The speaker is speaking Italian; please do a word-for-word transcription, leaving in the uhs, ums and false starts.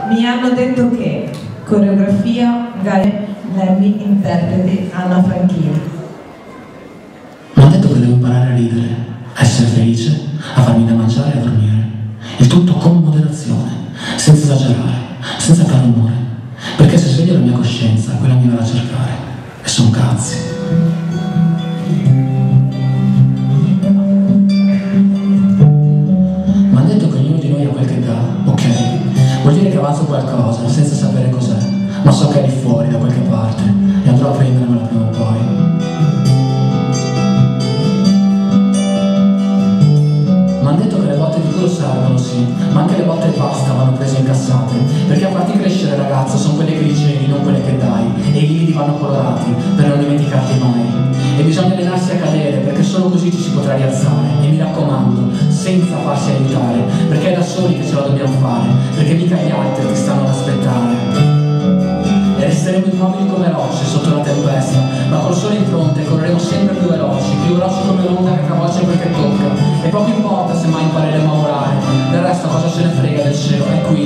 Mi hanno detto che coreografia Gaia Lemmy, interpreti Anna Franchini. Mi hanno detto che devo imparare a ridere, a essere felice, a farmi da mangiare e a dormire. Il tutto con moderazione, senza esagerare, senza fare rumore. Perché se sveglio la mia coscienza, quella mi verrà a cercare. E son cazzi. Mi hanno detto che ognuno di noi ha quel che dà, ok? Vuol dire che avanzo qualcosa, senza sapere cos'è, ma so che è lì fuori, da qualche parte, e andrò a prendermela prima o poi. Mi hanno detto che le botte di culo servono, sì, ma anche le botte e basta vanno prese incassate, perché a farti crescere, ragazzo, sono quelle che ricevi, non quelle che dai, e i lividi vanno colorati, per non dimenticarti mai. E bisogna allenarsi a cadere, perché solo così ci si potrà rialzare, e mi raccomando, senza farsi aiutare, perché è da soli che ce la dobbiamo fare, perché mica gli altri ti stanno ad aspettare. E resteremo immobili come rocce sotto la tempesta, ma col sole in fronte correremo sempre più veloci, più veloci come l'onda che travolge quel che tocca, e poco importa se mai impareremo a volare, del resto cosa ce ne frega del cielo, è qui